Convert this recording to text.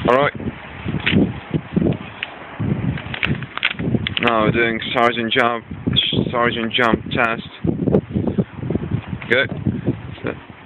Alright. Now we're doing sergeant jump test. Good.